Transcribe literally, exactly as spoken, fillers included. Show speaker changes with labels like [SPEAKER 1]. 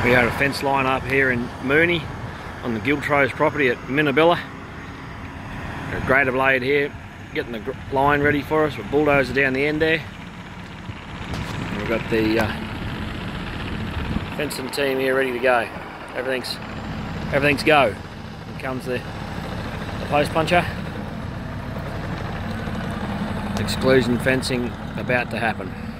[SPEAKER 1] We had a fence line up here in Mooney on the Giltrose property at Minnabilla. A grader blade here, getting the line ready for us with bulldozer down the end there. And we've got the uh, fencing team here ready to go. Everything's everything's go. Here comes the, the PostPuncher. Exclusion fencing about to happen.